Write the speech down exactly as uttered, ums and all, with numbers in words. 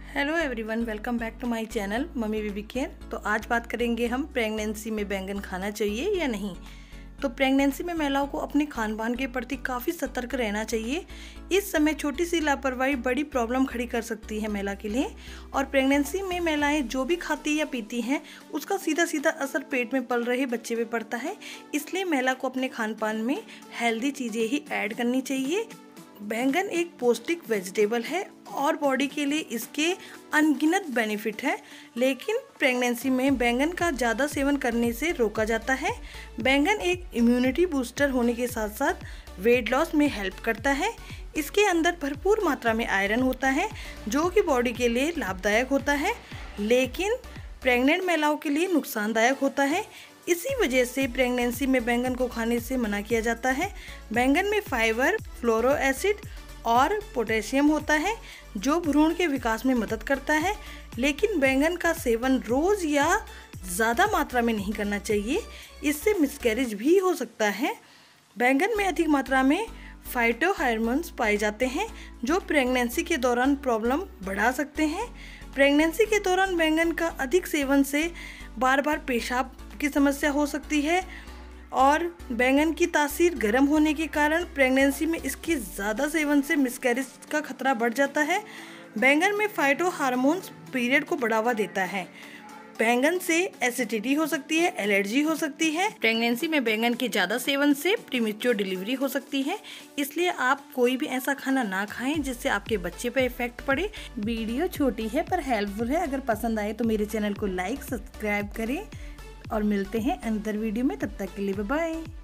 Hello everyone, welcome back to my channel mummy baby care. तो आज बात करेंगे हम प्रेगनेंसी में बैंगन खाना चाहिए या नहीं। तो प्रेगनेंसी में महिलाओं को अपने खान पान के प्रति काफ़ी सतर्क रहना चाहिए। इस समय छोटी सी लापरवाही बड़ी प्रॉब्लम खड़ी कर सकती है महिला के लिए। और प्रेगनेंसी में महिलाएं जो भी खाती या पीती हैं उसका सीधा सीधा असर पेट में पल रहे बच्चे पे पड़ता है। इसलिए महिला को अपने खान पान में हेल्दी चीज़ें ही ऐड करनी चाहिए। बैंगन एक पौष्टिक वेजिटेबल है और बॉडी के लिए इसके अनगिनत बेनिफिट है, लेकिन प्रेगनेंसी में बैंगन का ज़्यादा सेवन करने से रोका जाता है। बैंगन एक इम्यूनिटी बूस्टर होने के साथ साथ वेट लॉस में हेल्प करता है। इसके अंदर भरपूर मात्रा में आयरन होता है जो कि बॉडी के लिए लाभदायक होता है, लेकिन प्रेग्नेंट महिलाओं के लिए नुकसानदायक होता है। इसी वजह से प्रेगनेंसी में बैंगन को खाने से मना किया जाता है। बैंगन में फाइबर, फ्लोरो एसिड और पोटेशियम होता है जो भ्रूण के विकास में मदद करता है, लेकिन बैंगन का सेवन रोज़ या ज़्यादा मात्रा में नहीं करना चाहिए, इससे मिसकैरेज भी हो सकता है। बैंगन में अधिक मात्रा में फाइटो हार्मोन्स पाए जाते हैं जो प्रेगनेंसी के दौरान प्रॉब्लम बढ़ा सकते हैं। प्रेगनेंसी के दौरान बैंगन का अधिक सेवन से बार बार पेशाब की समस्या हो सकती है और बैंगन की तासीर गर्म होने के कारण प्रेगनेंसी में इसके ज़्यादा सेवन से मिसकैरेज का खतरा बढ़ जाता है। बैंगन में फाइटो हार्मोन्स पीरियड को बढ़ावा देता है। बैंगन से एसिडिटी हो सकती है, एलर्जी हो सकती है। प्रेगनेंसी में बैंगन के ज़्यादा सेवन से प्रीमेच्योर डिलीवरी हो सकती है, इसलिए आप कोई भी ऐसा खाना ना खाएं जिससे आपके बच्चे पर इफेक्ट पड़े। वीडियो छोटी है पर हेल्पफुल है। अगर पसंद आए तो मेरे चैनल को लाइक सब्सक्राइब करें और मिलते हैं अंदर वीडियो में। तब तक के लिए बाय बाय।